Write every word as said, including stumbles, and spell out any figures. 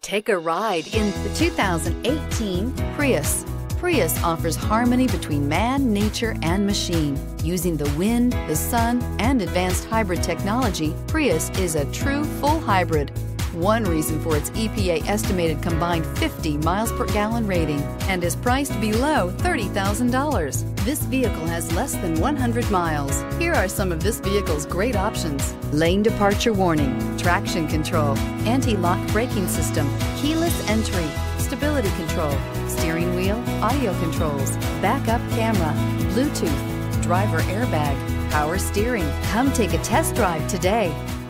Take a ride in the two thousand eighteen Prius. Prius offers harmony between man, nature, and machine. Using the wind, the sun, and advanced hybrid technology, Prius is a true full hybrid. One reason for its E P A estimated combined fifty miles per gallon rating and is priced below thirty thousand dollars. This vehicle has less than one hundred miles. Here are some of this vehicle's great options: lane departure warning, traction control, anti-lock braking system, keyless entry, stability control, steering wheel audio controls, backup camera, Bluetooth, driver airbag, power steering. Come take a test drive today.